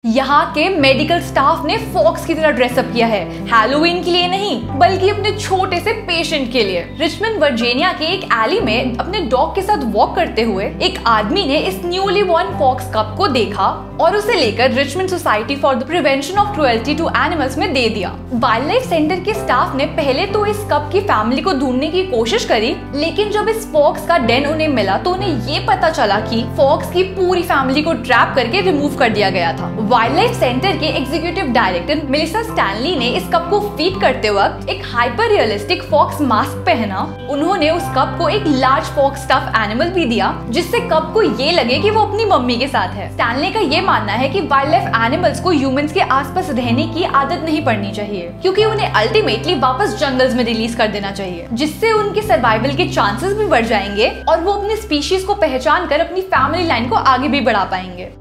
यहाँ के medical staff ने फॉक्स की तरह ड्रेसअप किया है, हैलोवीन के लिए नहीं बल्कि अपने छोटे से पेशेंट के लिए। रिचमंड वर्जीनिया के एक एली में अपने डॉग के साथ वॉक करते हुए एक आदमी ने इस न्यूली बॉर्न फॉक्स कप को देखा और उसे लेकर Richmond Society for the Prevention of Cruelty to Animals में दे दिया। वाइल्ड लाइफ सेंटर के स्टाफ ने पहले तो इस कप की फैमिली को ढूंढने की कोशिश करी, लेकिन जब इस फॉक्स का डेन उन्हें मिला तो उन्हें ये पता चला कि फॉक्स की पूरी फैमिली को ट्रैप करके रिमूव कर दिया गया था। वाइल्ड लाइफ सेंटर के एग्जीक्यूटिव डायरेक्टर मेलिसा स्टैनली ने इस कप को फीड करते वक्त एक हाइपर रियलिस्टिक फॉक्स मास्क पहना। उन्होंने उस कप को एक लार्ज फॉक्स स्टफ एनिमल भी दिया, जिससे कप को ये लगे कि वो अपनी मम्मी के साथ है। स्टैनली का ये मानना है कि वाइल्ड लाइफ एनिमल्स को ह्यूमंस के आसपास रहने की आदत नहीं पड़नी चाहिए, क्योंकि उन्हें अल्टीमेटली वापस जंगल्स में रिलीज कर देना चाहिए, जिससे उनके सर्वाइवल के चांसेस भी बढ़ जाएंगे और वो अपनी स्पीशीज को पहचान कर अपनी फैमिली लाइन को आगे भी बढ़ा पाएंगे।